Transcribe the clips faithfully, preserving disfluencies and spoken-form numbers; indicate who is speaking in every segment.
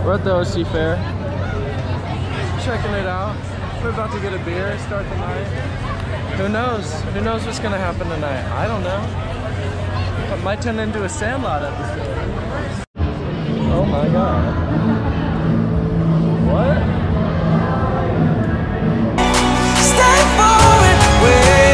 Speaker 1: We're at the O C Fair, checking it out. We're about to get a beer, start the night. Who knows? Who knows what's gonna happen tonight? I don't know. It might turn into a Sandlot episode. Oh my god. What? Stay forward, wait.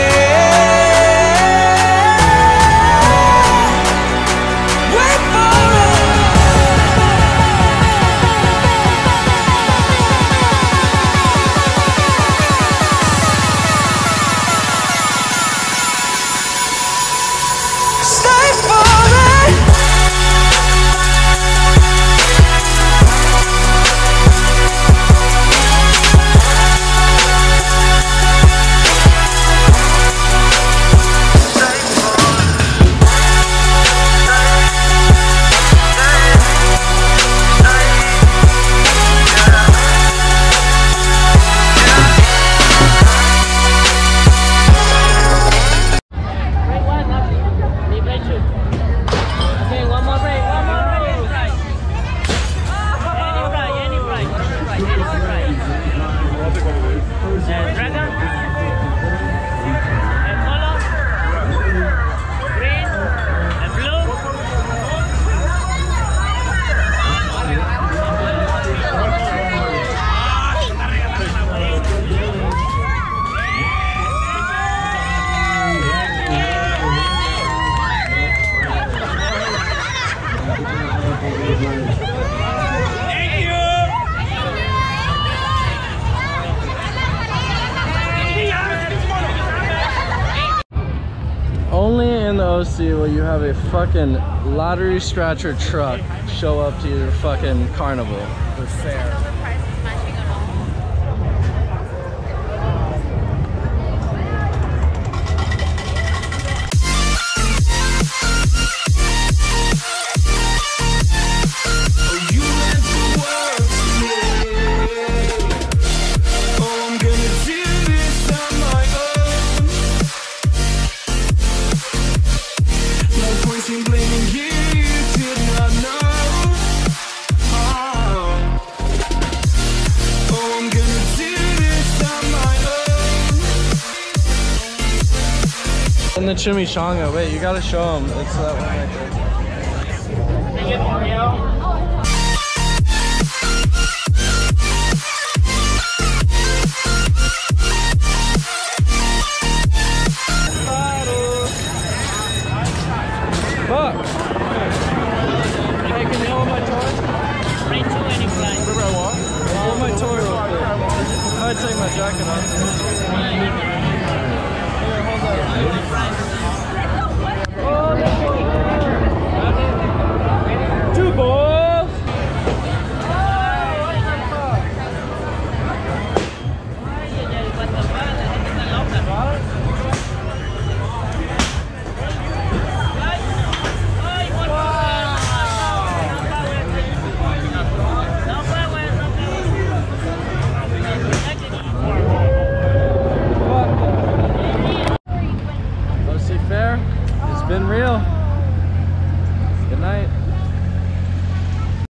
Speaker 1: Only in the O C will you have a fucking lottery scratcher truck show up to your fucking carnival or fair. And the chimichanga, wait, you gotta show them. It's that one right there. Fuck! Hey, can you hold my toy?
Speaker 2: Right to any flight.
Speaker 1: Wherever I want. Hold my toy real quick. I'd take my jacket off.